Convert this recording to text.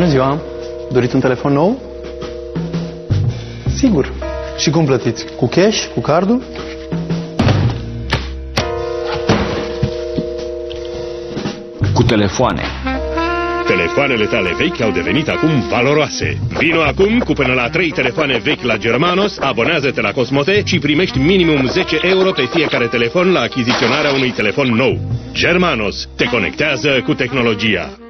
Bună ziua! Doriți un telefon nou? Sigur. Și cum plătiți? Cu cash? Cu cardul? Cu telefoane. Telefoanele tale vechi au devenit acum valoroase. Vino acum cu până la 3 telefoane vechi la Germanos, abonează-te la Cosmote și primești minimum 10 euro pe fiecare telefon la achiziționarea unui telefon nou. Germanos te conectează cu tehnologia.